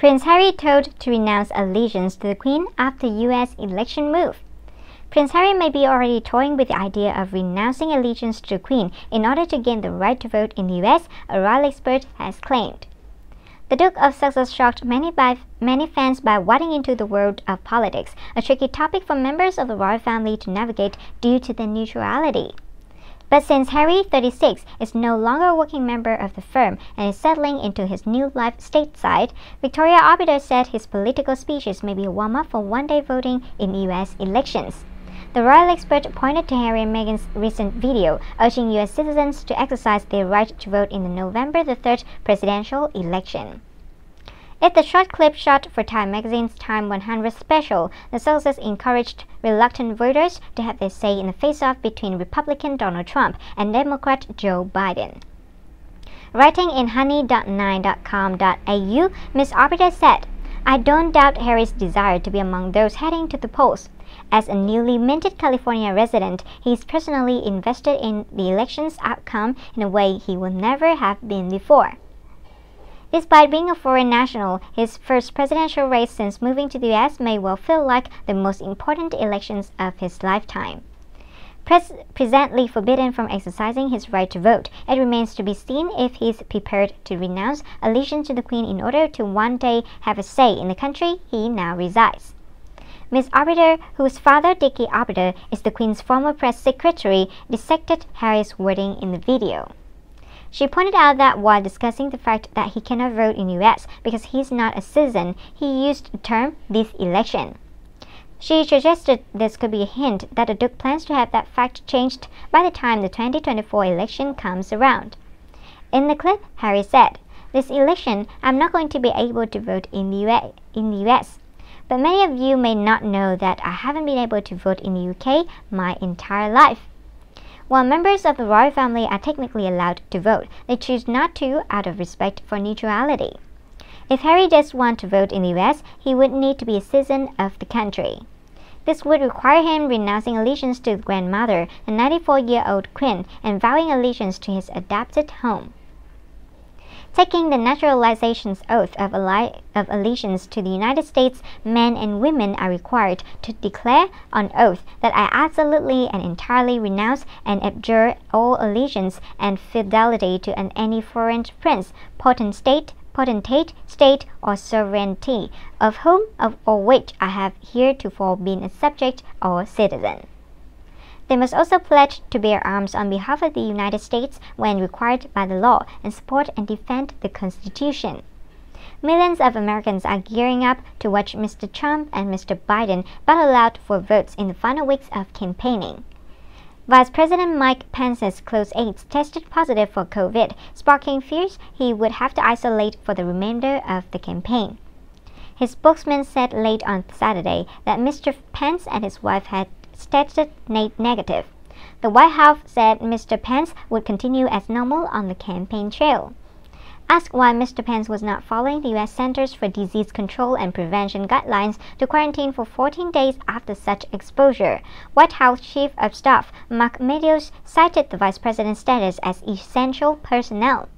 Prince Harry told to renounce allegiance to the Queen after U.S. election move. Prince Harry may be already toying with the idea of renouncing allegiance to the Queen in order to gain the right to vote in the U.S., a royal expert has claimed. The Duke of Sussex shocked many fans by wading into the world of politics, a tricky topic for members of the royal family to navigate due to their neutrality. But since Harry, 36, is no longer a working member of the firm and is settling into his new life stateside, Victoria Arbiter said his political speeches may be a warm-up for one-day voting in U.S. elections. The royal expert pointed to Harry and Meghan's recent video, urging U.S. citizens to exercise their right to vote in the November 3rd presidential election. In the short clip shot for Time magazine's Time 100 special, the Sussexes encouraged reluctant voters to have their say in the face-off between Republican Donald Trump and Democrat Joe Biden. Writing in honey.9.com.au, Ms. Arbiter said, "I don't doubt Harry's desire to be among those heading to the polls. As a newly minted California resident, he is personally invested in the election's outcome in a way he will never have been before." Despite being a foreign national, his first presidential race since moving to the U.S. may well feel like the most important elections of his lifetime. Presently forbidden from exercising his right to vote, it remains to be seen if he is prepared to renounce allegiance to the Queen in order to one day have a say in the country he now resides. Ms. Arbiter, whose father, Dickie Arbiter, is the Queen's former press secretary, dissected Harry's wording in the video. She pointed out that while discussing the fact that he cannot vote in the U.S. because he is not a citizen, he used the term "this election." She suggested this could be a hint that the Duke plans to have that fact changed by the time the 2024 election comes around. In the clip, Harry said, "This election, I'm not going to be able to vote in the U.S. But many of you may not know that I haven't been able to vote in the UK my entire life." While members of the royal family are technically allowed to vote, they choose not to out of respect for neutrality. If Harry does want to vote in the US, he would need to be a citizen of the country. This would require him renouncing allegiance to the grandmother, the 94-year-old Queen, and vowing allegiance to his adopted home. Taking the naturalization's oath of allegiance to the United States, men and women are required to declare on oath that I absolutely and entirely renounce and abjure all allegiance and fidelity to any foreign prince, potentate, state, or sovereignty, of whom or which I have heretofore been a subject or citizen. They must also pledge to bear arms on behalf of the United States when required by the law and support and defend the Constitution. Millions of Americans are gearing up to watch Mr. Trump and Mr. Biden battle out for votes in the final weeks of campaigning. Vice President Mike Pence's close aides tested positive for COVID, sparking fears he would have to isolate for the remainder of the campaign. His spokesman said late on Saturday that Mr. Pence and his wife had tested negative. The White House said Mr. Pence would continue as normal on the campaign trail. Asked why Mr. Pence was not following the U.S. Centers for Disease Control and Prevention guidelines to quarantine for 14 days after such exposure, White House Chief of Staff Mark Meadows cited the vice president's status as essential personnel.